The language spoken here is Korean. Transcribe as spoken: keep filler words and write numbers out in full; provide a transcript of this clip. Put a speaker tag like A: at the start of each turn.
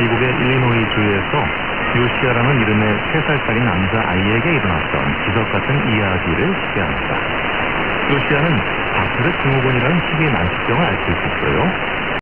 A: 미국의 일리노이주에서 요시아라는 이름의 세 살짜리 남자 아이에게 일어났던 기적 같은 이야기를 소개합니다. 요시아는 바테르 증후군이라는 희귀 난치병을 앓고 있었어요.